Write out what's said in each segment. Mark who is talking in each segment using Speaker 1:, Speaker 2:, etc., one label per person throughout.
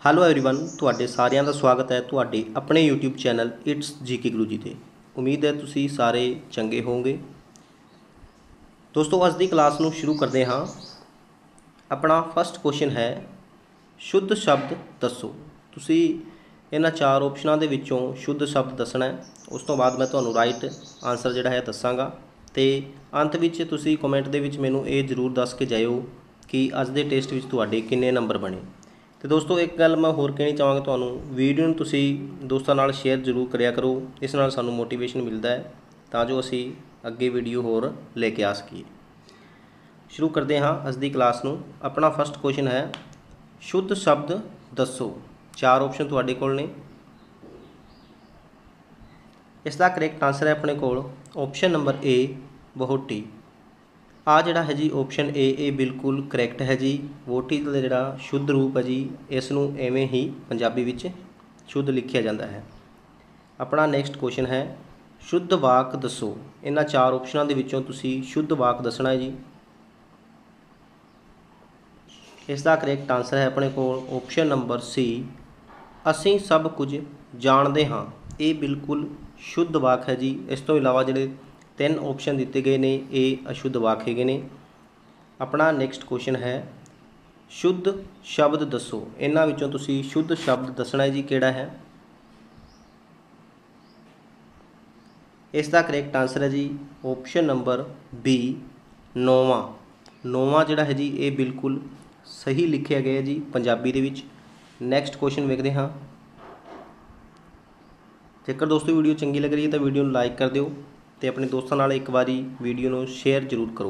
Speaker 1: Hello everyone ਤੁਹਾਡੇ ਸਾਰਿਆਂ ਦਾ ਸਵਾਗਤ ਹੈ ਤੁਹਾਡੇ ਆਪਣੇ YouTube channel its GK Guru ji ਤੇ। ਉਮੀਦ ਹੈ ਤੁਸੀਂ ਸਾਰੇ ਚੰਗੇ ਹੋਵੋਗੇ। ਦੋਸਤੋ ਅੱਜ ਦੀ ਕਲਾਸ ਨੂੰ ਸ਼ੁਰੂ ਕਰਦੇ ਹਾਂ। ਆਪਣਾ ਫਸਟ ਕੁਐਸਚਨ ਹੈ शुद्ध शब्द दसो। ਤੁਸੀਂ ਇਹਨਾਂ ਚਾਰ ਆਪਸ਼ਨਾਂ ਦੇ ਵਿੱਚੋਂ शुद्ध शब्द ਦੱਸਣਾ ਹੈ। ਉਸ ਤੋਂ ਬਾਅਦ ਮੈਂ ਤੁਹਾਨੂੰ ਰਾਈਟ ਆਨਸਰ ਜਿਹੜਾ ਹੈ ਦੱਸਾਂਗਾ ਤੇ ਅੰਤ ਵਿੱਚ ਤੁਸੀਂ ਕਮੈਂਟ ਦੇ ਵਿੱਚ ਮੈਨੂੰ ਇਹ ਜ਼ਰੂਰ ਦੱਸ ਕੇ ਜਾਇਓ ਕਿ ਅੱਜ ਦੇ ਟੈਸਟ ਵਿੱਚ ਤੁਹਾਡੇ ਕਿੰਨੇ ਨੰਬਰ ਬਣੇ। तो दोस्तों एक गल मैं होर कहनी चाहांगा तुहानूं वीडियो नूं तुसीं दोस्तां नाल शेयर जरूर करिया करो। इस नाल सानूं मोटिवेशन मिलता है तां जो असीं अगे वीडियो होर लेके आ सकीए। शुरू करते हाँ अज दी क्लास नूं। अपना फस्ट क्वेश्चन है शुद्ध शब्द दसो। चार ऑप्शन तुहाडे कोल ने। इसका करैक्ट आंसर है अपने कोल ऑप्शन नंबर ए वहोटी। आ जिहड़ा है जी ऑप्शन ए ये बिल्कुल करैक्ट है जी। वोटी का जिहड़ा शुद्ध रूप है जी इसनूं एवें ही पंजाबी विच शुद्ध लिखिया जाता है। अपना नैक्सट क्वेश्चन है शुद्ध वाक दसो। इन्हां चार ऑप्शनां दे विचों तुसीं शुद्ध वाक दसना है जी। इसका करैक्ट आंसर है अपने कोल ऑप्शन नंबर सी असीं सब कुछ जाणदे हां। ये बिल्कुल शुद्ध वाक है जी। इस तो इलावा जिहड़े तीन ऑप्शन दिते गए ने ये अशुद्ध वाक है ने। अपना नैक्सट क्वेश्चन है शुद्ध शब्द दसो। इन्हां विचों तुसीं शुद्ध शब्द दसना है जी किहड़ा है। इसका करैक्ट आंसर है जी ऑप्शन नंबर बी नौवां। नौवां जिहड़ा है जी ये बिल्कुल सही लिखिया गया जी पंजाबी दे विच। नैक्सट क्वेश्चन वेखदे हाँ। जेकर दोस्तों वीडियो चंगी लग रही है तो वीडियो नूं लाइक कर दिओ ते अपने दोस्तों नाल एक बारी वीडियो नूं शेयर जरूर करो।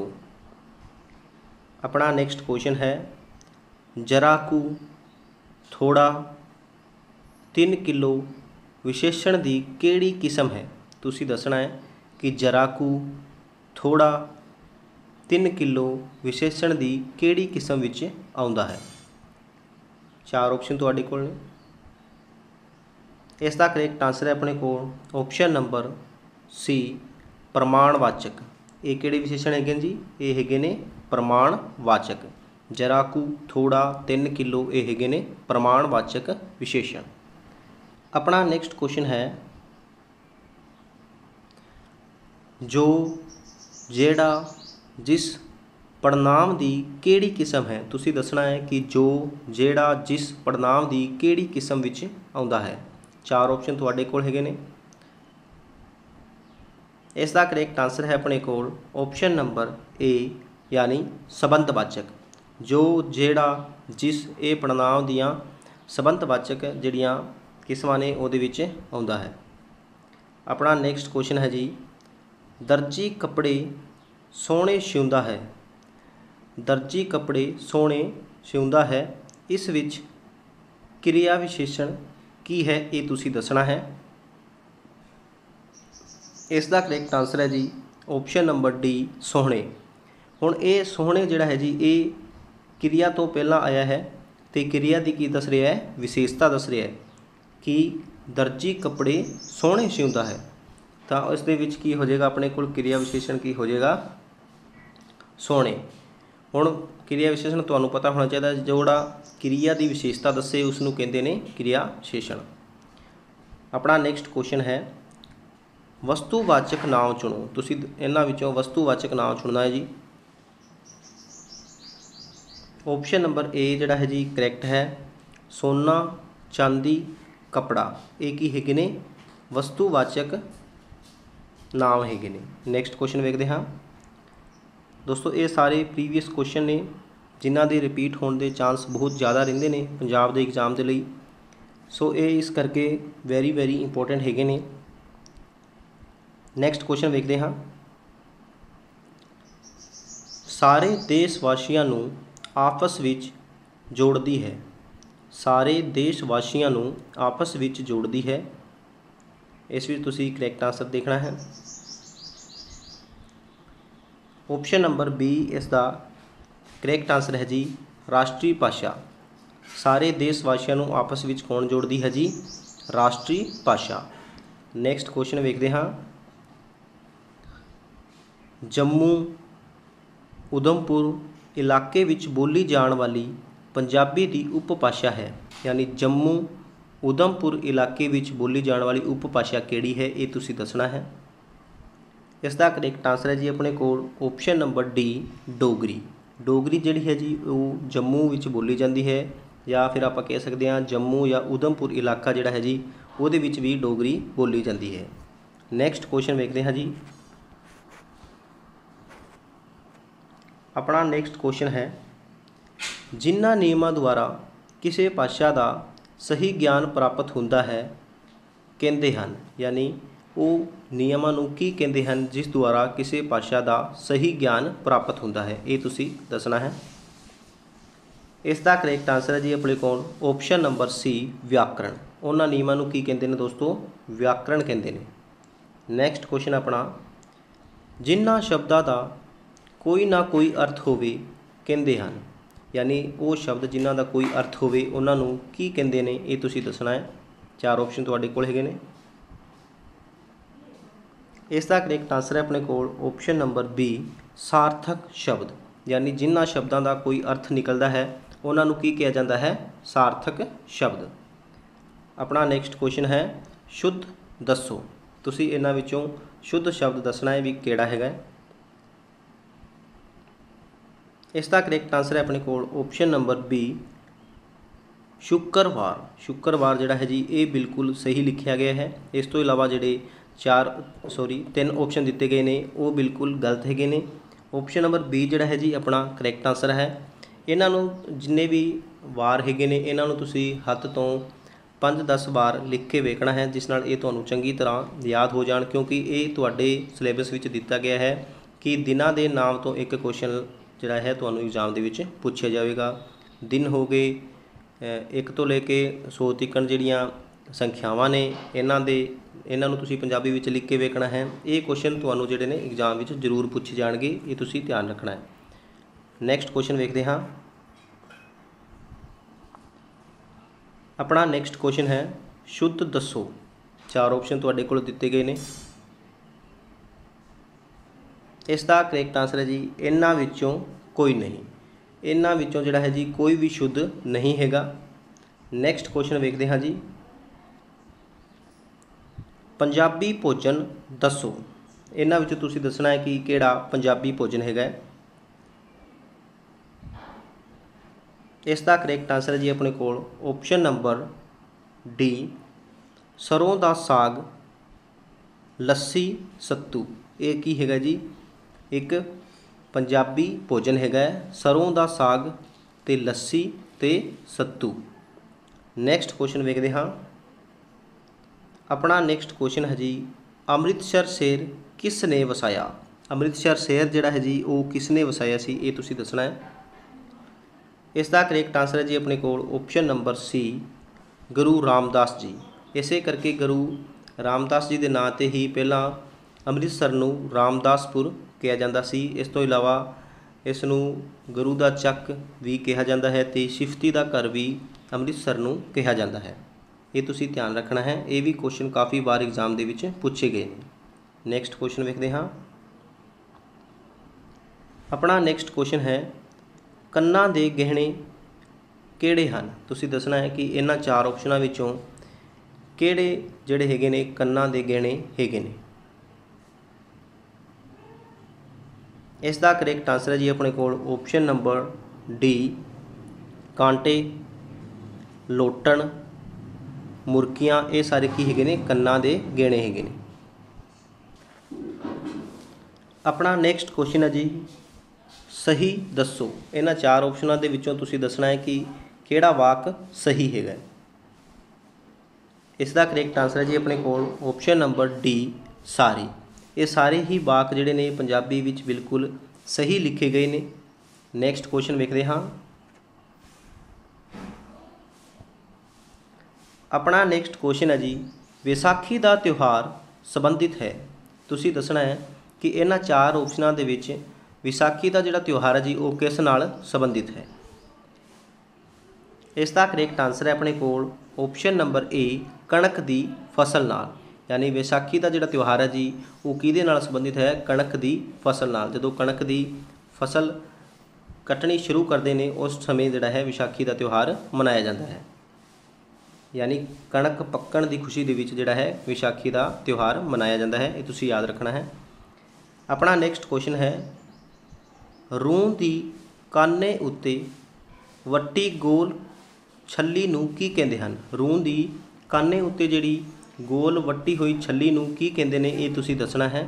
Speaker 1: अपना नैक्सट क्वेश्चन है जरा कू थोड़ा 3 किलो विशेषण की किहड़ी किस्म है। तुसीं दसना है कि जरा कू थोड़ा 3 किलो विशेषण की किहड़ी किस्म विच आउंदा है। चार ऑप्शन तुहाडे कोल ने। इसका करैक्ट आंसर है अपने कोल ऑप्शन नंबर सी प्रमाणवाचक। ये किहड़े विशेषण है जी ये है ने प्रमाणवाचक। जराकू थोड़ा 3 किलो ये है ने प्रमाणवाचक विशेषण। अपना नैक्सट क्वेश्चन है जो जेड़ा जिस पड़नाम की किहड़ी किस्म है। तुसीं दसना है कि जो जेड़ा जिस पड़नाम की किहड़ी किस्म विच आउंदा है। चार ऑप्शन तुहाडे कोल हैगे ने। इसका करैक्ट आंसर है अपने कोल ऑप्शन नंबर ए यानी संबंधवाचक। जो जेड़ा जिस ये पड़नाम दियाँ संबंधवाचक जिहड़ियां किस्मां ने उहदे विच आउंदा है। अपना नैक्सट क्वेश्चन है जी दर्जी कपड़े सोहणे सिउंदा है। दर्जी कपड़े सोहणे सिउंदा है इस विच क्रिया विशेषण की है ये तुसीं दसना है। इसका करैक्ट आंसर है जी ऑप्शन नंबर डी सोहणे। हुण ये सोहणे जिहड़ा है जी ये क्रिया तो पहला आया है तो क्रिया की दस रहा है विशेषता दस रहा है कि दर्जी कपड़े सोहणे सिउंदा है। तो इस दे विच की हो जाएगा अपने कोल क्रिया विशेषण की हो जाएगा सोहणे। हुण क्रिया विशेषण तुहानूं पता होना चाहिए जोड़ा क्रिया की विशेषता दसे उसनूं कहंदे ने क्रिया विशेषण। अपना नैक्सट क्वेश्चन है वस्तुवाचक नाम चुनो। तुसीं इन्हां विचों वस्तुवाचक नाम चुनना है जी। ऑप्शन नंबर ए जिहड़ा है जी करैक्ट है सोना चांदी कपड़ा। ये की है ने वस्तुवाचक नाम है ने। नैक्सट क्वेश्चन वेखते हाँ। दोस्तों ये सारे प्रीवियस क्वेश्चन ने जिन्हां दे रिपीट होने के चांस बहुत ज़्यादा रहिंदे ने पंजाब दे एग्जाम के लिए। सो ये इस करके वेरी इंपोर्टेंट है ने। नैक्सट क्वेश्चन वेखते हाँ। सारे देशवासियों नूं आपस विच जोड़ती है। सारे देशवासियों नूं आपस विच जोड़ती है। इस विच तुसीं करैक्ट आंसर देखना है। ऑप्शन नंबर बी इसका करैक्ट आंसर है जी राष्ट्रीय भाषा। सारे देशवासियों नूं आपस विच कौन जोड़ती है जी राष्ट्रीय भाषा। नैक्सट क्वेश्चन वेखते हाँ। जम्मू उधमपुर इलाके विच बोली जाण वाली पंजाबी की उपभाषा है। यानी जम्मू उधमपुर इलाके विच बोली जाने वाली उपभाषा किहड़ी है, ये तुसीं दसना है। इसका करैक्ट आंसर है जी अपने कोल option number D Dogri. Dogri जिहड़ी है जी वो जम्मू विच बोली जाती है, या फिर आप कह सकते हैं जम्मू या उधमपुर इलाका जिहड़ा है जी उहदे विच भी डोगरी बोली जाती है। नैक्सट क्वेश्चन देखते हैं जी। अपना नैक्सट क्वेश्चन है, जिन्हां नियमां द्वारा किसी भाषा का सही ज्ञान प्राप्त होंदा है कहते हैं, यानी वो नियमां नूं की कहते हैं जिस द्वारा किसी भाषा का सही ज्ञान प्राप्त होंदा है, ये तुसीं दसना है। इसका करैक्ट आंसर है जी अपने कोल ऑप्शन नंबर सी व्याकरण। उन्हां नियमां नूं की कहते हैं दोस्तों, व्याकरण कहते हैं। नैक्सट क्वेश्चन अपना, जिन्हां शब्दां का कोई ना कोई अर्थ होवे कहते हैं, यानी वो शब्द जिन्हां दा कोई अर्थ होवे उन्हां नूं की कहते हैं, ये तुसीं दसना है। 4 ऑप्शन तुहाडे कोल हैगे ने। इसका करैक्ट आंसर है अपने कोल ऑप्शन नंबर बी सार्थक शब्द, यानी जिन्हां शब्दों का कोई अर्थ निकलता है उन्हां नूं की कहा जाता है, सार्थक शब्द। अपना नैक्सट क्वेश्चन है, शुद्ध दसो। तुसीं इन्हां विचों शुद्ध शब्द दसना है भी किहड़ा हैगा। इसका करैक्ट आंसर है अपने कोल ऑप्शन नंबर बी शुक्रवार। शुक्रवार जिहड़ा है जी ये बिल्कुल सही लिखा गया है। इस तो इलावा जिहड़े 3 ऑप्शन दिते गए ने वो बिल्कुल गलत हैगे ने। ऑप्शन नंबर बी जिहड़ा है जी अपना करैक्ट आंसर है। इन्हां नूं जिन्ने भी वार हैगे ने इन्हां नूं तुसीं हत्थ तो 5-10 बार लिख के वेखना है, जिस नाल ये तुहानूं चंगी तरह याद हो जाण, क्योंकि ये तुहाडे सिलेबस विच दिता गया है कि दिनां दे नाम तो एक क्वेश्चन जिहड़ा है तुहानूं एग्जाम दे विच पुछया जाएगा। दिन हो गए 1 तो लेके 100 तक जिहड़ियां संख्यावां ने इन्हां नूं तुसीं पंजाबी विच लिख के वेखना है। ये क्वेश्चन तुहानूं जिहड़े ने एग्जाम विच जरूर पूछे जाणगे, ये तुसीं ध्यान रखना है। नैक्सट क्वेश्चन वेखते हाँ। अपना नैक्सट क्वेश्चन है, शुद्ध दसो। 4 ऑप्शन तुहाडे कोल दिते गए ने। इसका करैक्ट आंसर है जी इन्हां विचों कोई नहीं। इन्हां विचों जिहड़ा है जी कोई भी शुद्ध नहीं हैगा। नैक्सट क्वेश्चन वेखते हाँ जी, पंजाबी भोजन दसो। इन्हां विचों तुसीं दसना है कि किहड़ा पंजाबी भोजन हैगा। इसका करैक्ट आंसर है जी अपने कोल ऑप्शन नंबर डी सरों का साग लस्सी सत्तू। ये की हैगा जी, एक पंजाबी भोजन हैगा सरों का साग ते लस्सी ते सत्तू। नैक्सट क्वेश्चन वेखते हाँ। अपना नैक्सट क्वेश्चन है जी, अमृतसर शहर किस ने वसाया। अमृतसर शहर जिहड़ा है जी वो किसने वसाया सी, ये तुसीं दसना है। इसका करैक्ट आंसर है जी अपने कोल ऑप्शन नंबर सी गुरु रामदास जी। इसे करके गुरु रामदास जी के नाँ ते ही पहला अमृतसर नूं रामदासपुर कहा जाता सी। इस तो इलावा इसनूं गुरु का चक भी कहा जाता है ते शिफ्ती का घर भी अमृतसर नूं कहा जाता है। ये तुसीं ध्यान रखना है। ये भी क्वेश्चन काफ़ी बार एग्जाम दे विच पूछे गए हैं। नैक्सट क्वेश्चन वेखते हाँ। अपना नैक्सट क्वेश्चन है, ਕੰਨਾਂ ਦੇ ਗਹਿਣੇ ਕਿਹੜੇ ਹਨ। ਤੁਸੀਂ ਦੱਸਣਾ ਹੈ ਕਿ ਇਹਨਾਂ 4 ਆਪਸ਼ਨਾਂ ਵਿੱਚੋਂ ਕਿਹੜੇ ਜਿਹੜੇ ਹੈਗੇ ਨੇ ਕੰਨਾਂ ਦੇ ਗਹਿਣੇ ਹੈਗੇ ਨੇ। ਇਸ ਦਾ ਕਰੈਕਟ ਆਨਸਰ ਹੈ ਜੀ ਆਪਣੇ ਕੋਲ ਆਪਸ਼ਨ ਨੰਬਰ ਡੀ ਕਾਂਟੇ ਲੋਟਣ ਮੁਰਕੀਆਂ। ਇਹ ਸਾਰੇ ਕੀ ਹੈਗੇ ਨੇ ਕੰਨਾਂ ਦੇ ਗਹਿਣੇ ਹੈਗੇ ਨੇ। ਆਪਣਾ ਨੈਕਸਟ क्वेश्चन है जी, सही दसो। इन्हां 4 ऑप्शनों के विचों तुसीं दसना है कि किहड़ा वाक सही हैगा। इसका करैक्ट आंसर है जी अपने कोल ऑप्शन नंबर डी सारे। ये सारे ही वाक जिहड़े ने पंजाबी विच बिल्कुल सही लिखे गए ने। नैक्सट क्वेश्चन वेखदे हाँ। अपना नैक्सट क्वेश्चन है जी, विसाखी का त्यौहार संबंधित है। तुसीं दसना है कि इन्हां 4 ऑप्शनों के विच विसाखी का जिहड़ा त्यौहार है जी वो किस नाल संबंधित है। इसका करैक्ट आंसर है अपने कोल ऑप्शन नंबर ए कणक की फसल नाल। यानी विसाखी का जिहड़ा त्यौहार है जी वो किहदे नाल संबंधित है, कणक की फसल नाल। जदों कणक की फसल कटनी शुरू करते हैं उस समय जिहड़ा है विसाखी का त्यौहार मनाया जाता है। यानी कणक पक्कण की खुशी दे विच जिहड़ा है विसाखी का त्यौहार मनाया जाता है। ये तुसीं याद रखना है। अपना नैक्सट क्वेश्चन है, रूह की काने उत्ते वट्टी गोल छल्ली नूं की कहते हैं। रूह की काने उत्ते जिहड़ी गोल वट्टी हुई छल्ली नूं की कहते हैं, ये तुसीं दसना है।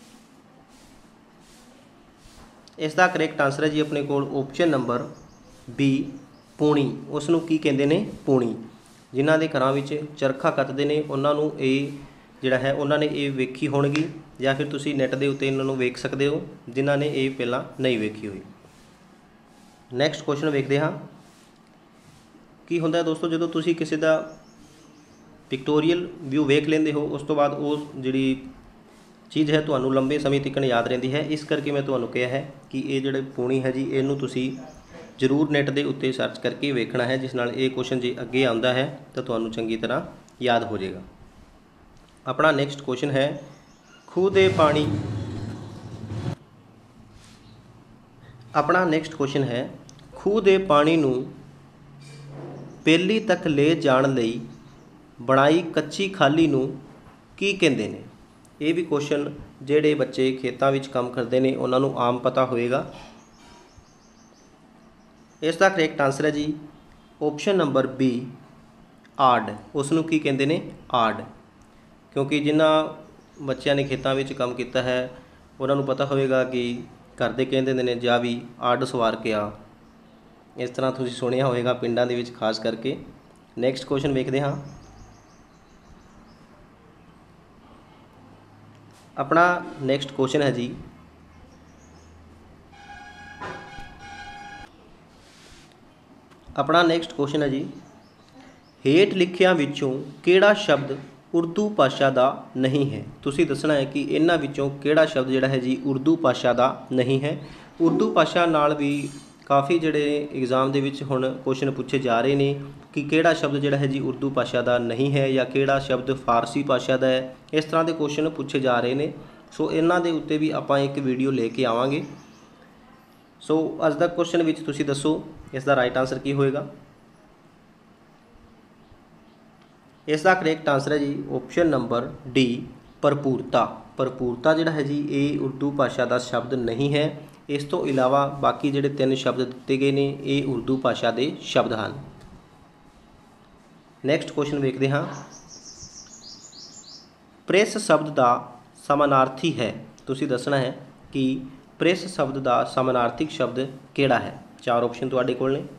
Speaker 1: इसका करैक्ट आंसर है जी अपने कोल ऑप्शन नंबर बी, पूणी। उसनूं की कहते हैं? पूणी। जिन्हां दे घरां विच चरखा कतदे ने उन्हां नूं ये जिहड़ा है उन्हां ने ये वेखी होणगी, या फिर तुसीं नैट दे उत्ते इन्हां नूं वेख सकदे हो जिन्हां ने ये पहलां नहीं वेखी हुई। नैक्सट क्वेश्चन वेखदे हां। की हुंदा दोस्तों जदों तुसीं किसी दा पिक्टोरीअल व्यू वेख लेंदे हो, उस तो बाद वो जिहड़ी चीज़ है तुहानूं लंबे समय तक याद रहिंदी है। इस करके मैं तुहानूं कहा है कि ये जिहड़े पूणी है जी इहनूं तुसीं जरूर नैट के उत्ते सर्च करके वेखना है, जिस नाल ये क्वेश्चन जे अगे आउंदा है तो तुहानूं चंगी तरह याद हो जाएगा। अपना नैक्सट क्वेश्चन है, खूह दे पानी। अपना नैक्सट क्वेश्चन है, खूह दे पानी नूं पेली तक ले जाण लई बनाई कच्ची खाली नूं की कहंदे ने। ये भी क्वेश्चन जिहड़े बच्चे खेतों विच काम करते हैं उन्हां नूं आम पता होएगा। इसका करैक्ट आंसर है जी ऑप्शन नंबर बी, आड। उसनूं की कहते हैं? आड। क्योंकि जिन्हां बच्चों ने खेतों में काम किया है उन्होंने पता होएगा कि घर दे कहते हैं जा भी आड सवार के आ। इस तरह तुसीं सुनिया होएगा पिंडां दे विच खास करके। नैक्सट क्वेश्चन वेखदे हां। अपना नैक्सट क्वेश्चन है जी, अपना नैक्सट क्वेश्चन है जी, हेठ लिखियां विचों किहड़ा शब्द उर्दू भाषा का नहीं है। तुसीं दसना है कि इन्हां विचों किहड़ा शब्द जिहड़ा है जी उर्दू भाषा का नहीं है। उर्दू भाषा नाल भी काफ़ी जिहड़े एग्जाम दे विच हुण क्वेश्चन पूछे जा रहे हैं कि किहड़ा शब्द जिहड़ा है जी उर्दू भाषा का नहीं है या किहड़ा शब्द फारसी भाषा का है। इस तरह के क्वेश्चन पूछे जा रहे हैं। सो इन्हां दे उत्ते भी आपां एक वीडियो लेके आवांगे। सो अज दा क्वेश्चन विच तुसीं दसो इसका राइट आंसर की होएगा। इसका करैक्ट आंसर है जी ऑप्शन नंबर डी, भरपूरता। भरपूरता जिहड़ा है जी ये उर्दू भाषा का शब्द नहीं है। इस तो इलावा बाकी जिहड़े 3 शब्द दिते गए ने ये उर्दू भाषा के शब्द हैं। नैक्सट क्वेश्चन वेखते हाँ। प्रेस शब्द का समानार्थी है। तुसीं दसना है कि प्रेस शब्द का समानार्थिक शब्द किहड़ा है। 4 ऑप्शन तुहाडे कोल ने।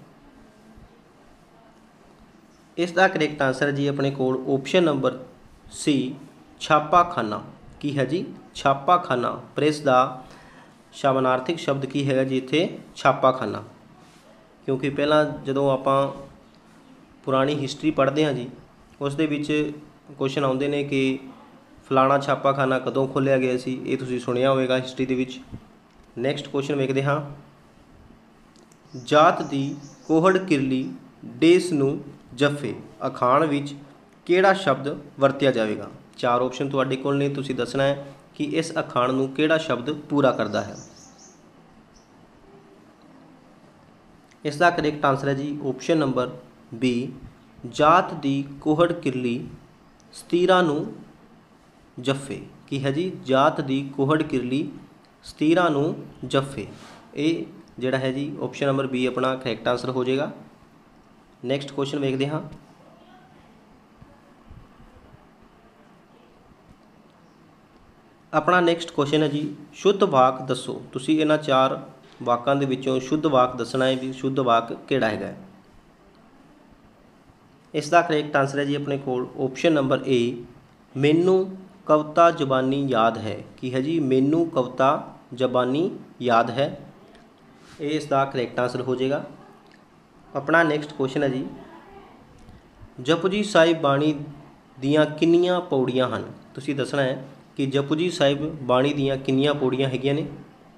Speaker 1: इसका करैक्ट आंसर है जी अपने कोल ऑप्शन नंबर सी, छापाखाना। की है जी छापाखाना। प्रेस का समानार्थिक शब्द की है जी इत्थे छापाखाना। क्योंकि पहला जदों आपां पुरानी हिस्टरी पढ़ते हैं जी उस दे विच क्वेश्चन आउंदे ने कि फलाना छापाखाना कदों खोलिया गया सी। ये तुसीं सुनिया होवेगा हिस्टरी दे विच। नैक्सट क्वेश्चन वेखदे हाँ। जात दी कोहड़ किरली डेस नूं जफे अखाण विच किहड़ा शब्द वरतिया जाएगा। 4 ऑप्शन तुहाडे कोल ने। तुसीं दसना है कि इस अखाण नूं किहड़ा शब्द पूरा करता है। इसका करैक्ट आंसर है जी ऑप्शन नंबर बी, जात दी कोहड़ किरली सतीरा नूं जफे। की है जी जात दी कोहड़ किरली सतीरा नूं जफे। ये जिहड़ा है जी ऑप्शन नंबर बी अपना करैक्ट आंसर हो जाएगा। नैक्सट क्वेश्चन वेखते हाँ। अपना नैक्सट क्वेश्चन है जी, शुद्ध वाक दसो। तुसीं इन्हां 4 वाकां दे विचों शुद्ध वाक दसना है भी शुद्ध वाक किहड़ा है। इसका करैक्ट आंसर है जी अपने कोल ऑप्शन नंबर ए, मैनू कविता जबानी याद है। कि है जी मैनू कविता जबानी याद है। ये इसका करैक्ट आंसर हो जाएगा। अपना नैक्सट क्वेश्चन है जी, जपजी साहिब बाणी दियाँ किन्नियां पौड़ियां हैं। तुसीं दसना है कि जपजी साहिब बाणी दियाँ किन्नियां पौड़ियां हैगियां ने।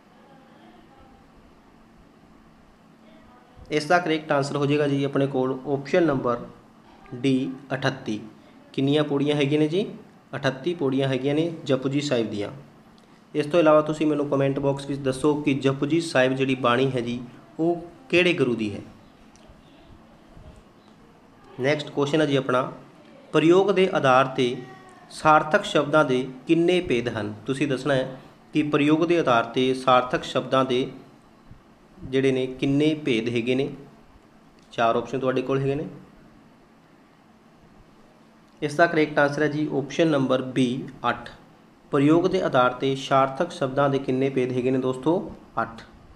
Speaker 1: इसका करैक्ट आंसर हो जाएगा जी अपने कोल ऑप्शन नंबर डी, 38। किन्नियां पौड़ियां हैगियां ने जी 38 पौड़ियां हैगियां ने जपजी साहिब दियाँ। इस तो इलावा तुसीं मैनूं कमेंट बॉक्स में दसो कि जपजी साहिब जिहड़ी बाणी है जी वो किहड़े गुरु दी है। ਨੈਕਸਟ ਕੁਐਸਚਨ ਹੈ ਜੀ ਆਪਣਾ, ਪ੍ਰਯੋਗ ਦੇ ਆਧਾਰ ਤੇ ਸਾਰਥਕ ਸ਼ਬਦਾਂ ਦੇ ਕਿੰਨੇ ਭੇਦ ਹਨ। ਤੁਸੀਂ ਦੱਸਣਾ ਹੈ ਕਿ ਪ੍ਰਯੋਗ ਦੇ ਆਧਾਰ ਤੇ ਸਾਰਥਕ ਸ਼ਬਦਾਂ ਦੇ ਜਿਹੜੇ ਨੇ ਕਿੰਨੇ ਭੇਦ ਹੈਗੇ ਨੇ। 4 ਆਪਸ਼ਨ ਤੁਹਾਡੇ ਕੋਲ ਹੈਗੇ ਨੇ। ਇਸ ਦਾ ਕਰੈਕਟ ਆਂਸਰ ਹੈ ਜੀ ਆਪਸ਼ਨ ਨੰਬਰ ਬੀ 8। ਪ੍ਰਯੋਗ ਦੇ ਆਧਾਰ ਤੇ ਸਾਰਥਕ ਸ਼ਬਦਾਂ ਦੇ ਕਿੰਨੇ ਭੇਦ ਹੈਗੇ ਨੇ ਦੋਸਤੋ? 8।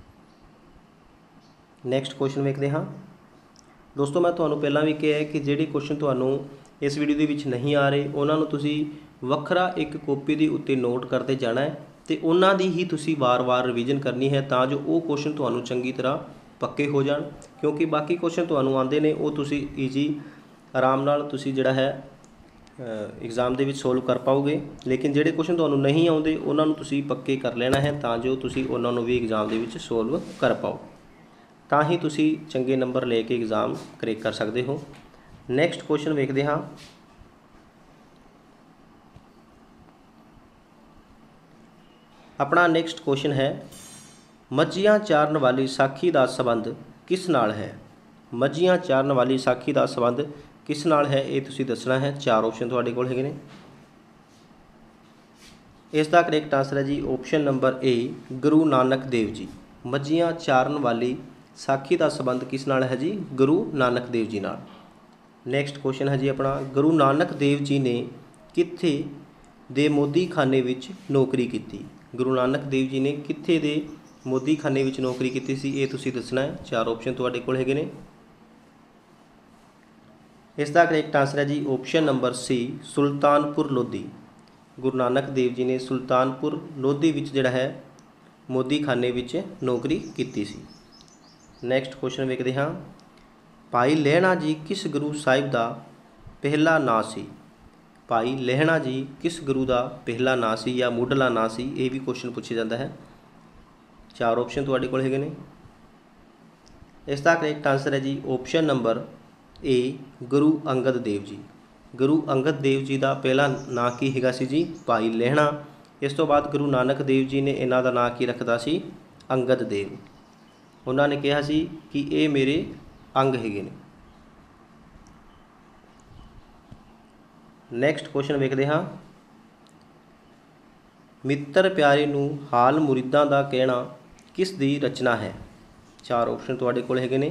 Speaker 1: ਨੈਕਸਟ ਕੁਐਸਚਨ ਵੇਖਦੇ ਹਾਂ ਦੋਸਤੋ। ਮੈਂ ਤੁਹਾਨੂੰ ਪਹਿਲਾਂ ਵੀ ਕਿਹਾ ਹੈ ਕਿ ਜਿਹੜੇ ਕੁਐਸਚਨ ਤੁਹਾਨੂੰ ਇਸ ਵੀਡੀਓ ਦੇ ਵਿੱਚ ਨਹੀਂ ਆ ਰਹੇ ਉਹਨਾਂ ਨੂੰ ਤੁਸੀਂ ਵੱਖਰਾ ਇੱਕ ਕਾਪੀ ਦੇ ਉੱਤੇ ਨੋਟ ਕਰਦੇ ਜਾਣਾ ਹੈ ਅਤੇ ਉਹਨਾਂ ਦੀ ਹੀ ਤੁਸੀਂ ਵਾਰ-ਵਾਰ ਰਿਵੀਜ਼ਨ ਕਰਨੀ ਹੈ ਤਾਂ ਜੋ ਉਹ ਕੁਐਸਚਨ ਤੁਹਾਨੂੰ ਚੰਗੀ ਤਰ੍ਹਾਂ ਪੱਕੇ ਹੋ ਜਾਣ। ਕਿਉਂਕਿ ਬਾਕੀ ਕੁਐਸਚਨ ਤੁਹਾਨੂੰ ਆਉਂਦੇ ਨੇ ਉਹ ਤੁਸੀਂ ਈਜ਼ੀ ਆਰਾਮ ਨਾਲ ਤੁਸੀਂ ਜਿਹੜਾ ਹੈ एग्ज़ाम ਦੇ ਵਿੱਚ ਸੋਲਵ ਕਰ ਪਾਓਗੇ, ਲੇਕਿਨ ਜਿਹੜੇ ਕੁਐਸਚਨ ਤੁਹਾਨੂੰ ਨਹੀਂ ਆਉਂਦੇ ਉਹਨਾਂ ਨੂੰ ਤੁਸੀਂ ਪੱਕੇ ਕਰ ਲੈਣਾ ਹੈ ਤਾਂ ਜੋ ਤੁਸੀਂ ਉਹਨਾਂ ਨੂੰ ਵੀ एग्ज़ाम ਦੇ ਵਿੱਚ ਸੋਲਵ ਕਰ ਪਾਓ, ਤਾਂ ਹੀ ਤੁਸੀਂ ਚੰਗੇ ਨੰਬਰ ਲੈ ਕੇ एग्ज़ाम ਕਰੈਕ ਕਰ ਸਕਦੇ ਹੋ। ਨੈਕਸਟ ਕੁਐਸਚਨ ਵੇਖਦੇ ਹਾਂ। ਆਪਣਾ ਨੈਕਸਟ ਕੁਐਸਚਨ ਹੈ, ਮੱਝੀਆਂ ਚਾਰਨ ਵਾਲੀ ਸਾਖੀ ਦਾ ਸੰਬੰਧ ਕਿਸ ਨਾਲ ਹੈ। ਮੱਝੀਆਂ ਚਾਰਨ ਵਾਲੀ ਸਾਖੀ ਦਾ ਸੰਬੰਧ किस नाल है ये तुसी दसना है। 4 ऑप्शन तुहाडे कोल हैगे ने। इसका करैक्ट आंसर है जी ऑप्शन नंबर ए गुरु नानक देव जी। मझियां चारन वाली साखी का संबंध किस नाल है जी? गुरु नानक देव जी नाल। नैक्सट क्वेश्चन है जी अपना, गुरु नानक देव जी ने कित्थे दे मोदी खाने विच नौकरी की। गुरु नानक देव जी ने कित्थे दे मोदी खाने विच नौकरी की सी, ये तुसी दसना है। 4 ऑप्शन तुहाडे कोल हैगे ने। इसका करैक्ट आंसर है जी option number C Sultanpur Lodhi. Guru Nanak Dev ji ने सुल्तानपुर लोधी विच जिहड़ा है मोदी खाने विच नौकरी की सी। नैक्सट क्वेश्चन वेखते हाँ, भाई लहणा जी किस गुरु साहिब का पहला नां सी। भाई लहणा जी किस गुरु का पहला नां सी या मुढ़ला नां सी, ये भी क्वेश्चन पूछा जाता है। 4 ऑप्शन तुहाडे कोल हैगे ने। इसका करैक्ट आंसर है जी option number A Guru Angad Dev ji. Guru Angad Dev ji का पहला नां की हैगा सी जी? भाई लहणा। इस तो बाद गुरु नानक देव जी ने इन्हां दा नां की रखता सी? अंगद देव। उन्होंने कहा सी कि ये मेरे अंग हैगे ने। नैक्सट क्वेश्चन वेखते हाँ, मित्र प्यारे नूं हाल मुरीदां दा कहना किस दी रचना है। 4 ऑप्शन तुहाडे कोल हैगे ने।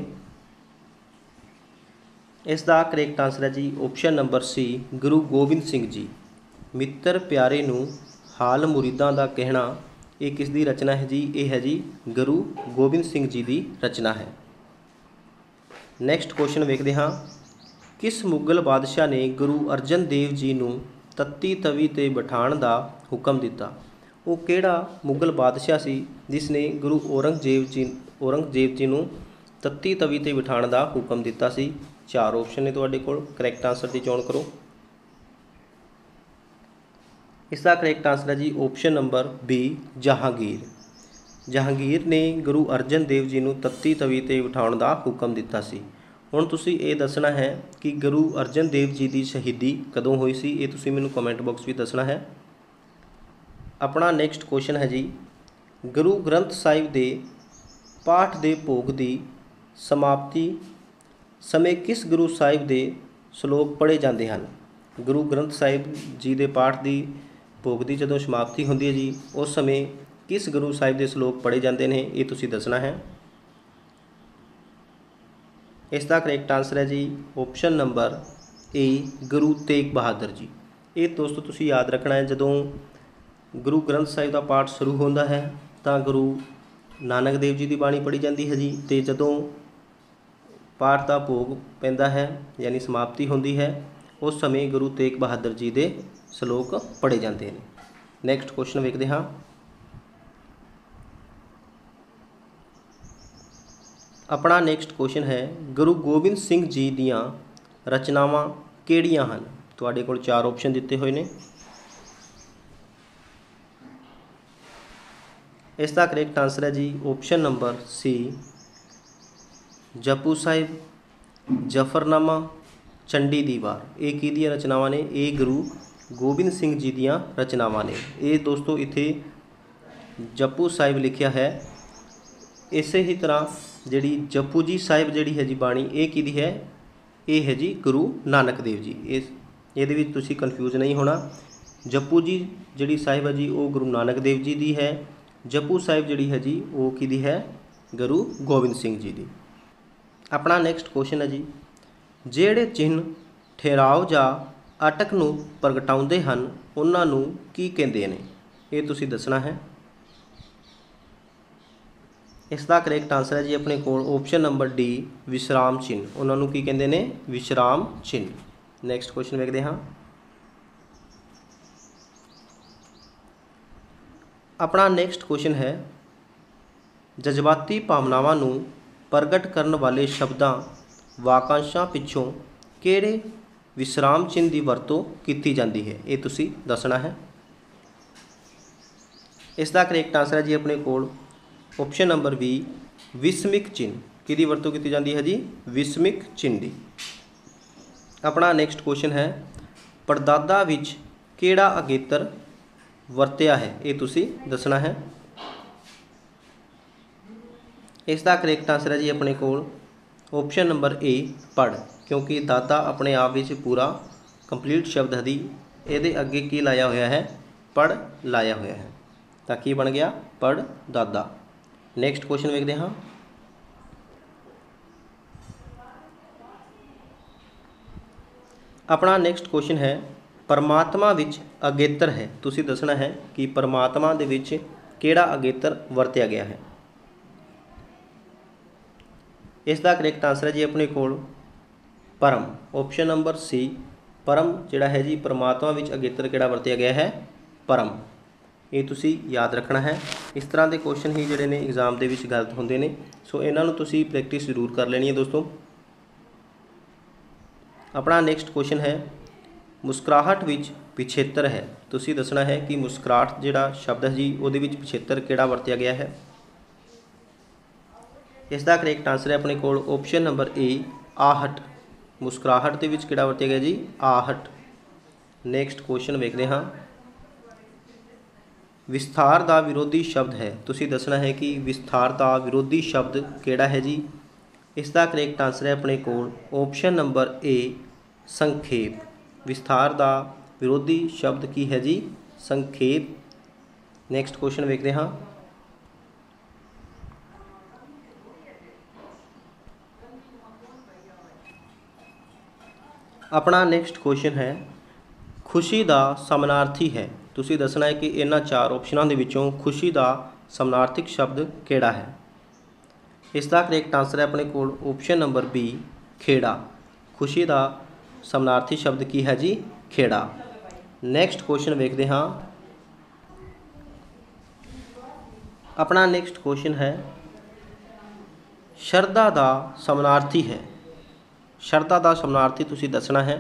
Speaker 1: इसका करैक्ट आंसर है जी ऑप्शन नंबर सी गुरु गोबिंद सिंह जी। मित्र प्यारे नूं हाल मुरीदां दा कहना ये किस दी रचना है जी? ये है जी गुरु गोबिंद सिंह जी की रचना है। नैक्सट क्वेश्चन वेखते हाँ, किस मुगल बादशाह ने गुरु अर्जन देव जी नूं तत्ती तवी ते बिठाण दा हुक्म दिता। वो किहड़ा मुगल बादशाह सी जिसने गुरु औरंगजेब जी नूं तत्ती तवी ते बिठाण दा हुक्म दिता सी। 4 ऑप्शन ने तुहाडे कोल, करैक्ट आंसर की चोण करो। इसका करैक्ट आंसर है जी option number B Jahangir. Jahangir ने गुरु अर्जन देव जी नूं तत्ती तवी ते बिठाउण दा हुक्म दिता सी। हुण तुसीं ये दसना है कि गुरु अर्जन देव जी की शहीदी कदों हुई सी, ये तुसीं मैनूं कमेंट बॉक्स में दसना है। अपना नैक्सट क्वेश्चन है जी, गुरु ग्रंथ साहिब के पाठ के भोग की समाप्ति समय किस गुरु साहिब के श्लोक पढ़े जाते हैं। गुरु ग्रंथ साहिब जी के पाठ की भोग की जदों समाप्ति होती है जी, उस समय किस गुरु साहिब के श्लोक पढ़े जाते हैं, ये तुसीं दसना है। इसका करैक्ट आंसर है जी option number A Guru Tegh Bahadur ji. ये दोस्तों तुसीं याद रखना है, जदों गुरु ग्रंथ साहिब का पाठ शुरू होता है तो गुरु नानक देव जी की बाणी पढ़ी जाती है जी, तो जदों पाठ का भोग पैंदा है यानी समाप्ति होती है उस समय गुरु तेग बहादुर जी के श्लोक पढ़े जाते हैं। नैक्सट क्वेश्चन वेखते हाँ, अपना नैक्सट क्वेश्चन है, गुरु गोबिंद सिंह जी दियाँ रचनावां किहड़ियां हन। तुहाडे कोल 4 ऑप्शन दिते हुए ने। इसका करैक्ट आंसर है जी ऑप्शन नंबर सी जपू साहिब, जफरनामा, चंडी दीवार। ये किहदियां रचनावां ने? ये गुरु गोबिंद सिंह जी दियां रचनावां ने। ये दोस्तों इत्थे जपू साहिब लिखिया है। इस ही तरह जिहड़ी जपू जी साहिब जिहड़ी है जी बाणी, ये किहदी है? ये है जी गुरु नानक देव जी। इस ਇਹਦੇ ਵਿੱਚ ਤੁਸੀਂ ਕਨਫਿਊਜ਼ नहीं होना। जप्पू जी ਜਿਹੜੀ ਸਾਹਿਬ है जी वो गुरु नानक देव जी ਦੀ है। जप्पू ਸਾਹਿਬ ਜਿਹੜੀ है जी वो किहदी है? गुरु गोबिंद सिंह जी ਦੀ। अपना नैक्सट क्वेश्चन है जी, ਜਿਹੜੇ चिन्ह ठहराव ਜਾਂ अटक ਨੂੰ ਪ੍ਰਗਟਾਉਂਦੇ ਹਨ ਉਹਨਾਂ ਨੂੰ ਕੀ ਕਹਿੰਦੇ ਨੇ? ਇਹ ਤੁਸੀਂ ਦੱਸਣਾ ਹੈ। ਇਸ ਦਾ ਕਰੈਕਟ ਆਨਸਰ ਹੈ ਜੀ ਆਪਣੇ ਕੋਲ ਆਪਸ਼ਨ ਨੰਬਰ ਡੀ, ਵਿਸ਼ਰਾਮ ਚਿੰਨ੍ਹ। ਉਹਨਾਂ ਨੂੰ ਕੀ ਕਹਿੰਦੇ ਨੇ? ਵਿਸ਼ਰਾਮ ਚਿੰਨ੍ਹ। ਨੈਕਸਟ ਕੁਐਸਚਨ ਵੇਖਦੇ ਹਾਂ। ਆਪਣਾ ਨੈਕਸਟ ਕੁਐਸਚਨ ਹੈ, ਜਜ਼ਬਾਤੀ ਭਾਵਨਾਵਾਂ ਨੂੰ ਪ੍ਰਗਟ ਕਰਨ ਵਾਲੇ ਸ਼ਬਦਾਂ ਵਾਕਾਂਸ਼ਾਂ ਪਿੱਛੋਂ ਕਿਹੜੇ ਵਿਸ਼ਰਾਮ ਚਿੰਨ੍ਹ ਦੀ ਵਰਤੋਂ ਕੀਤੀ ਜਾਂਦੀ ਹੈ? ਇਹ ਤੁਸੀਂ ਦੱਸਣਾ ਹੈ। ਇਸ ਦਾ ਕਰੈਕਟ ਆਨਸਰ ਹੈ ਜੀ ਆਪਣੇ ਕੋਲ ਆਪਸ਼ਨ ਨੰਬਰ ਬੀ, ਵਿਸਮਿਕ ਚਿੰਨ੍ਹ। ਕਿਹਦੀ ਵਰਤੋਂ ਕੀਤੀ ਜਾਂਦੀ ਹੈ ਜੀ? ਵਿਸਮਿਕ ਚਿੰਨ੍ਹ ਦੀ। ਆਪਣਾ ਨੈਕਸਟ ਕੁਐਸਚਨ ਹੈ, ਪੜਦਾਦਾ ਵਿੱਚ ਕਿਹੜਾ ਅਗੇਤਰ ਵਰਤਿਆ ਹੈ? ਇਹ ਤੁਸੀਂ ਦੱਸਣਾ ਹੈ। ਇਸ ਦਾ ਕਰੈਕਟ ਆਨਸਰ ਹੈ ਜੀ ਆਪਣੇ ਕੋਲ ਆਪਸ਼ਨ ਨੰਬਰ ਏ, ਪੜ੍ਹ। ਕਿਉਂਕਿ ਦਾਦਾ ਆਪਣੇ ਆਪ ਵਿੱਚ ਪੂਰਾ ਕੰਪਲੀਟ ਸ਼ਬਦ ਹੈ ਦੀ, ਇਹਦੇ ਅੱਗੇ ਕੀ ਲਾਇਆ ਹੋਇਆ ਹੈ? ਪੜ੍ਹ ਲਾਇਆ ਹੋਇਆ ਹੈ, ਤਾਂ ਕੀ ਬਣ ਗਿਆ? ਪੜ੍ਹ ਦਾਦਾ। ਨੈਕਸਟ ਕੁਐਸਚਨ ਵੇਖਦੇ ਹਾਂ। ਆਪਣਾ ਨੈਕਸਟ ਕੁਐਸਚਨ ਹੈ, ਪਰਮਾਤਮਾ ਵਿੱਚ ਅਗੇਤਰ ਹੈ। ਤੁਸੀਂ ਦੱਸਣਾ ਹੈ ਕਿ ਪਰਮਾਤਮਾ ਦੇ ਵਿੱਚ ਕਿਹੜਾ ਅਗੇਤਰ ਵਰਤਿਆ ਗਿਆ ਹੈ। ਇਸ ਦਾ ਕਰੈਕਟ ਆਨਸਰ ਹੈ ਜੀ ਆਪਣੇ ਕੋਲ ਪਰਮ। ਆਪਸ਼ਨ ਨੰਬਰ ਸੀ, ਪਰਮ ਜਿਹੜਾ ਹੈ ਜੀ ਪਰਮਾਤਮਾ ਵਿੱਚ ਅਗੇਤਰ ਕਿਹੜਾ ਵਰਤਿਆ ਗਿਆ ਹੈ? ਪਰਮ। ਇਹ ਤੁਸੀਂ ਯਾਦ ਰੱਖਣਾ ਹੈ। ਇਸ ਤਰ੍ਹਾਂ ਦੇ ਕੁਐਸਚਨ ਹੀ ਜਿਹੜੇ ਨੇ ਐਗਜ਼ਾਮ ਦੇ ਵਿੱਚ ਗਲਤ ਹੁੰਦੇ ਨੇ, ਸੋ ਇਹਨਾਂ ਨੂੰ ਤੁਸੀਂ ਪ੍ਰੈਕਟਿਸ ਜ਼ਰੂਰ ਕਰ ਲੈਣੀ ਹੈ ਦੋਸਤੋ। ਆਪਣਾ ਨੈਕਸਟ ਕੁਐਸਚਨ ਹੈ, ਮੁਸਕਰਾਹਟ ਵਿੱਚ ਪਿਛੇਤਰ ਹੈ। ਤੁਸੀਂ ਦੱਸਣਾ ਹੈ ਕਿ ਮੁਸਕਰਾਹਟ ਜਿਹੜਾ ਸ਼ਬਦ ਹੈ ਜੀ ਉਹਦੇ ਵਿੱਚ ਪਿਛੇਤਰ ਕਿਹੜਾ ਵਰਤਿਆ ਗਿਆ ਹੈ। ਇਸ ਦਾ ਕਰੈਕਟ ਆਨਸਰ ਹੈ ਆਪਣੇ ਕੋਲ ਆਪਸ਼ਨ ਨੰਬਰ ਏ, ਆਹਟ। ਮੁਸਕਰਾਹਟ ਦੇ ਵਿੱਚ ਕਿਹੜਾ ਵਰਤਿਆ ਗਿਆ ਜੀ? ਆਹਟ। ਨੈਕਸਟ ਕੁਐਸਚਨ ਵੇਖਦੇ ਹਾਂ। ਵਿਸਥਾਰ ਦਾ ਵਿਰੋਧੀ ਸ਼ਬਦ ਹੈ। ਤੁਸੀਂ ਦੱਸਣਾ ਹੈ ਕਿ ਵਿਸਥਾਰ ਦਾ ਵਿਰੋਧੀ ਸ਼ਬਦ ਕਿਹੜਾ ਹੈ ਜੀ। ਇਸ ਦਾ ਕਰੈਕਟ ਆਨਸਰ ਹੈ ਆਪਣੇ ਕੋਲ ਆਪਸ਼ਨ ਨੰਬਰ ਏ, ਸੰਖੇਪ। ਵਿਸਥਾਰ ਦਾ ਵਿਰੋਧੀ ਸ਼ਬਦ ਕੀ ਹੈ ਜੀ? ਸੰਖੇਪ। ਨੈਕਸਟ ਕੁਐਸਚਨ ਵੇਖਦੇ ਹਾਂ। ਆਪਣਾ ਨੈਕਸਟ ਕੁਐਸਚਨ ਹੈ, ਖੁਸ਼ੀ ਦਾ ਸਮਾਨਾਰਥੀ ਹੈ। ਤੁਸੀਂ ਦੱਸਣਾ ਹੈ ਕਿ ਇਹਨਾਂ ਚਾਰ ਆਪਸ਼ਨਾਂ ਦੇ ਵਿੱਚੋਂ ਖੁਸ਼ੀ ਦਾ ਸਮਾਨਾਰਥਿਕ ਸ਼ਬਦ ਕਿਹੜਾ ਹੈ। ਇਸ ਦਾ ਕਰੈਕਟ ਆਨਸਰ ਹੈ ਆਪਣੇ ਕੋਲ ਆਪਸ਼ਨ ਨੰਬਰ ਬੀ, ਖੇੜਾ। ਖੁਸ਼ੀ ਦਾ ਸਮਾਨਾਰਥੀ ਸ਼ਬਦ ਕੀ ਹੈ ਜੀ? ਖੇੜਾ। ਨੈਕਸਟ ਕੁਐਸਚਨ ਵੇਖਦੇ ਹਾਂ। ਆਪਣਾ ਨੈਕਸਟ ਕੁਐਸਚਨ ਹੈ, ਸ਼ਰਧਾ ਦਾ ਸਮਾਨਾਰਥੀ ਹੈ। ਸ਼ਰਧਾ ਦਾ ਸਮਾਨਾਰਥੀ ਤੁਸੀਂ ਦੱਸਣਾ ਹੈ।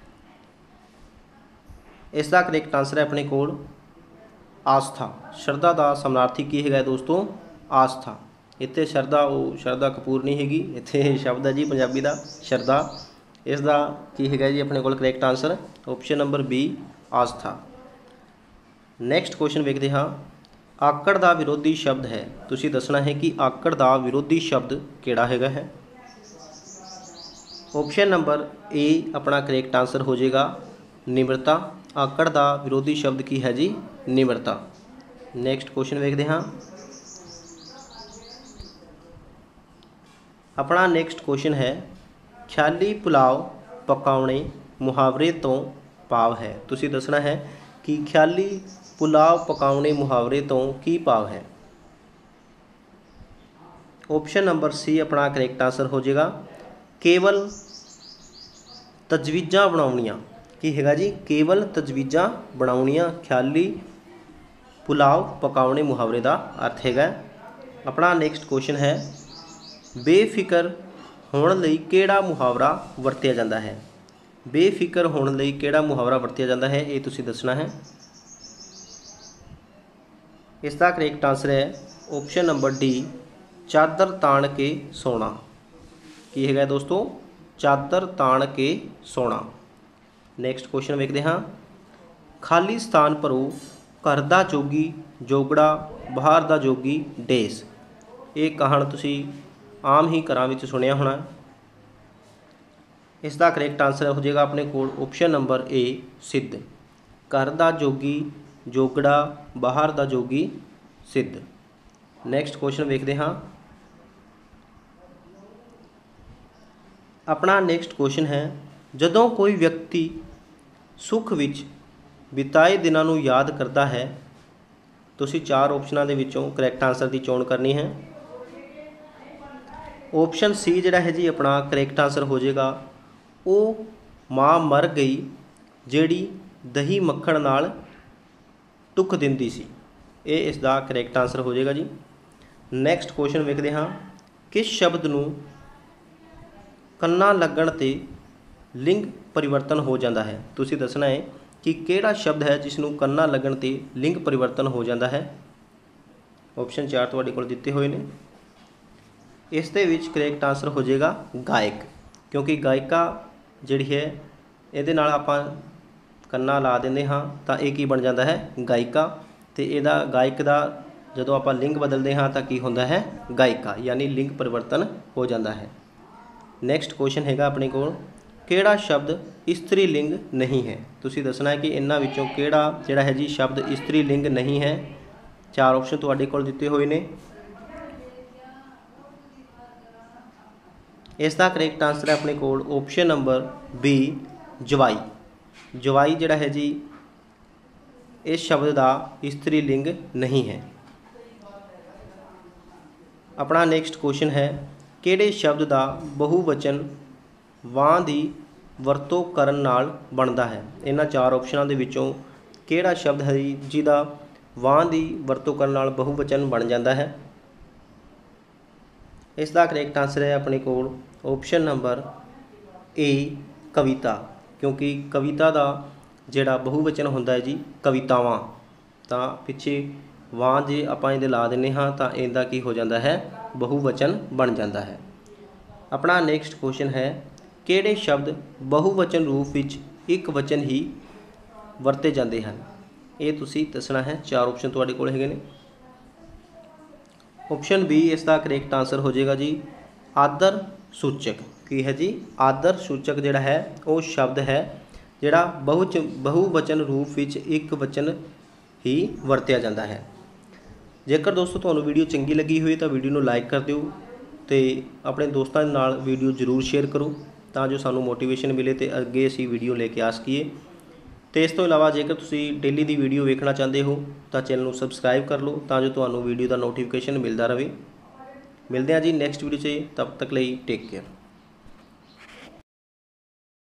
Speaker 1: ਇਸ ਦਾ ਕਰੈਕਟ ਆਨਸਰ ਹੈ ਆਪਣੇ ਕੋਲ ਆਸਥਾ। ਸ਼ਰਧਾ ਦਾ ਸਮਾਨਾਰਥੀ ਕੀ ਹੈਗਾ ਦੋਸਤੋ? ਆਸਥਾ। ਇੱਥੇ ਸ਼ਰਧਾ ਉਹ ਸ਼ਰਧਾ ਕਪੂਰ ਨਹੀਂ ਹੈਗੀ, ਇੱਥੇ ਸ਼ਬਦ ਹੈ ਜੀ ਪੰਜਾਬੀ ਦਾ ਸ਼ਰਧਾ। ਇਸ ਦਾ ਕੀ ਹੈਗਾ ਜੀ ਆਪਣੇ ਕੋਲ correct answer? Option number B, ਆਸਥਾ। ਨੈਕਸਟ ਕੁਐਸਚਨ ਵੇਖਦੇ ਹਾਂ। ਆਕੜ ਦਾ ਵਿਰੋਧੀ ਸ਼ਬਦ ਹੈ। ਤੁਸੀਂ ਦੱਸਣਾ ਹੈ ਕਿ ਆਕੜ ਦਾ ਵਿਰੋਧੀ ਸ਼ਬਦ ਕਿਹੜਾ ਹੈਗਾ ਹੈ। ਆਪਸ਼ਨ ਨੰਬਰ ਏ ਆਪਣਾ ਕਰੈਕਟ ਆਨਸਰ ਹੋ ਜਾਏਗਾ ਨਿਮਰਤਾ। ਆਕੜ ਦਾ ਵਿਰੋਧੀ ਸ਼ਬਦ ਕੀ ਹੈ ਜੀ? ਨਿਮਰਤਾ। ਨੈਕਸਟ ਕੁਐਸਚਨ ਵੇਖਦੇ ਹਾਂ। ਆਪਣਾ ਨੈਕਸਟ ਕੁਐਸਚਨ ਹੈ, ਖਿਆਲੀ ਪੁਲਾਵ ਪਕਾਉਣੇ ਮੁਹਾਵਰੇ ਤੋਂ ਭਾਵ ਹੈ। ਤੁਸੀਂ ਦੱਸਣਾ ਹੈ ਕਿ ਖਿਆਲੀ ਪੁਲਾਵ ਪਕਾਉਣੇ ਮੁਹਾਵਰੇ ਤੋਂ ਕੀ ਭਾਵ ਹੈ। ਆਪਸ਼ਨ ਨੰਬਰ ਸੀ ਆਪਣਾ ਕਰੈਕਟ ਆਨਸਰ ਹੋ ਜਾਏਗਾ ਕੇਵਲ ਤਜਵੀਜ਼ਾਂ ਬਣਾਉਣੀਆਂ। ਕੀ ਹੈਗਾ ਜੀ? ਕੇਵਲ ਤਜਵੀਜ਼ਾਂ ਬਣਾਉਣੀਆਂ ਖਿਆਲੀ ਪੁਲਾਵ ਪਕਾਉਣੇ ਮੁਹਾਵਰੇ ਦਾ ਅਰਥ ਹੈਗਾ। ਆਪਣਾ ਨੈਕਸਟ ਕੁਐਸਚਨ ਹੈ, ਬੇਫਿਕਰ ਹੋਣ ਲਈ ਕਿਹੜਾ ਮੁਹਾਵਰਾ ਵਰਤਿਆ ਜਾਂਦਾ ਹੈ। ਬੇਫਿਕਰ ਹੋਣ ਲਈ ਕਿਹੜਾ ਮੁਹਾਵਰਾ ਵਰਤਿਆ ਜਾਂਦਾ ਹੈ? ਇਹ ਤੁਸੀਂ ਦੱਸਣਾ ਹੈ। ਇਸ ਦਾ ਕਰੈਕਟ ਆਨਸਰ ਹੈ ਆਪਸ਼ਨ ਨੰਬਰ ਡੀ, ਚਾਦਰ ਤਾਣ ਕੇ ਸੋਣਾ। ਕੀ ਹੈਗਾ ਦੋਸਤੋ? ਚਾਦਰ ਤਾਣ ਕੇ ਸੋਣਾ। ਨੈਕਸਟ ਕੁਐਸਚਨ ਵੇਖਦੇ ਹਾਂ। ਖਾਲੀ ਸਥਾਨ ਭਰੋ, ਘਰ ਦਾ ਜੋਗੀ ਜੋਗੜਾ, ਬਾਹਰ ਦਾ ਜੋਗੀ ਡੇਸ। ਇਹ ਕਹਾਣ ਤੁਸੀਂ ਆਮ ਹੀ ਘਰਾਂ ਵਿੱਚ ਸੁਣਿਆ ਹੋਣਾ। इसका करैक्ट आंसर हो जाएगा अपने को ऑप्शन नंबर ए सिद्ध। घर दा जोगी जोगड़ा बाहर दा जोगी सिद्ध। नैक्सट क्वेश्चन वेखते हाँ। अपना नैक्सट क्वेश्चन है, जदों कोई व्यक्ति सुख विच बिताए दिनां नूं याद करता है, तुसीं चार ऑप्शनां दे विचों करैक्ट आंसर की चोण करनी है। ऑप्शन सी जिहड़ा है जी अपना करैक्ट आंसर हो जाएगा, वो माँ मर गई जिहड़ी दही मक्खण नाल टुक दिंदी सी। ये इसका करैक्ट आंसर हो जाएगा जी। नैक्सट क्वेश्चन वेखते हाँ, किस शब्द नूं कन्ना लगण ते लिंग परिवर्तन हो जाता है। तुसीं दसना है कि किहड़ा शब्द है जिसनूं कन्ना लगण ते लिंग परिवर्तन हो जाता है। ऑप्शन 4 तुहाडे कोल दिते हुए ने। इस दे विच करैक्ट आंसर हो जाएगा गायक, क्योंकि गायिका जिहड़ी है इहदे नाल आपां कन्ना ला देंदे हाँ तां इह की बन जाता है गायिका, ते इहदा गायक दा जदों आपां लिंग बदलते हाँ तां की हुंदा है गायिका, यानी लिंग परिवर्तन हो जाता है। नैक्सट क्वेश्चन हैगा अपने कोल, किहड़ा शब्द इस्त्री लिंग नहीं है। तुसीं दसना है कि इन्हां विचों किहड़ा जिहड़ा है जी शब्द इस्त्री लिंग नहीं है। चार ऑप्शन तुहाडे कोल दिते हुए ने। इसका करैक्ट आंसर है अपने कोल ऑप्शन नंबर बी जवाई। जवाई जिहड़ा है जी इस शब्द का इस्त्री लिंग नहीं है। अपना नैक्सट क्वेश्चन है, किहड़े शब्द का बहुवचन वां की वरतों करन नाल बनता है। इन्हां चार ऑप्शनों के विचों किहड़ा शब्द है जिहदा वां की वरतों करन नाल बहुवचन बन जाता है। इसका करैक्ट आंसर है अपने कोल ऑप्शन नंबर ए कविता, क्योंकि कविता का जिहड़ा बहुवचन होंदा है जी कवितावां, तां पिछे वां जे आपां इहदे ला दिंदे हाँ तां इहदा की हो जाता है बहुवचन बन जाता है। अपना नैक्सट क्वेश्चन है, किहड़े शब्द बहुवचन रूप विच एक वचन ही वरते जाते हैं। ये तुसीं दसना है। चार ऑप्शन तुहाडे कोल हैगे ने। ऑप्शन बी इसका करैक्ट आंसर हो जाएगा जी आदर सूचक। की है जी आदर सूचक जिहड़ा है वो शब्द है जिहड़ा बहुवचन रूप विच एक वचन ही वरत्या जाता है। जेकर दोस्तों तुहानूं वीडियो चंगी लगी हुई तो वीडियो नूं लाइक कर दिओ ते अपने दोस्तों दे नाल वीडियो जरूर शेयर करो ਤਾਂ जो सानू मोटिवेशन मिले तो अगे असी वीडियो लेके आ सकीए। तो इस तो इलावा जेकर तुसी डेली की वीडियो वेखना चाहते हो तो चैनल को सबसक्राइब कर लो ਤਾਂ जो तुहानू वीडियो का नोटिफिकेशन मिलता रहे। मिलते हैं जी नैक्सट वीडियो से, तब तक लिए टेक केयर।